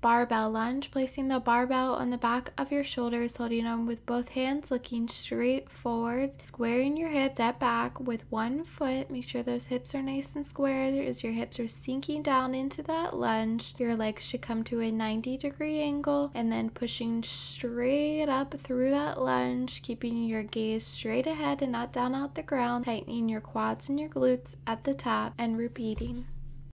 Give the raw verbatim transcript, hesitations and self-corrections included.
barbell lunge, placing the barbell on the back of your shoulders, holding on with both hands, looking straight forward, squaring your hip, step back with one foot. Make sure those hips are nice and square as your hips are sinking down into that lunge. Your legs should come to a ninety degree angle, and then pushing straight up through that lunge, keeping your gaze straight ahead and not down out the ground, tightening your quads and your glutes at the top, and repeating.